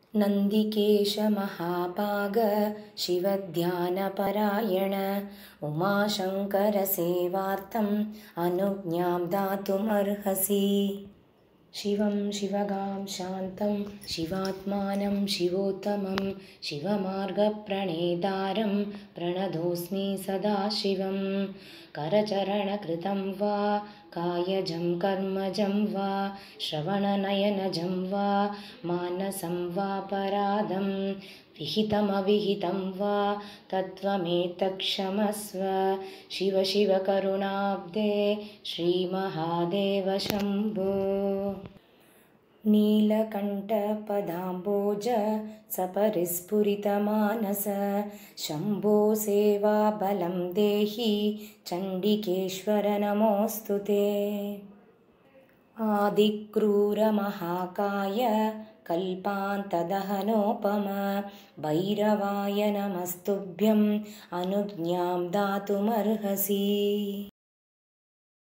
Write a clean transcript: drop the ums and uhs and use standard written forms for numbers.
नन्दिकेश महापाग शिवध्यानपरायण उमाशङ्कर सेवार्थम् अनुज्ञां दातुमर्हसि। शिवं शिवगां शान्तं शिवात्मानं शिवोत्तमं शिवमार्गप्रणेतारं प्रणतोऽस्मि सदाशिवं। करचरणकृतं वा कायजं कर्मजं वा श्रवणनयनजं वा मानसं वा परादं विहितमविहितं वा तत्त्वमेतत्क्षमस्व। शिव शिव करुणाब्धे श्रीमहादेव शम्भो। नीलकण्ठपदाम्बोज सपरिस्फुरितमानस शम्भो सेवाबलं देहि चण्डिकेश्वर नमोऽस्तु ते। आदिक्रूरमहाकाय कल्पान्तदहनोपम भैरवाय नमस्तुभ्यम् अनुज्ञां दातुमर्हसि।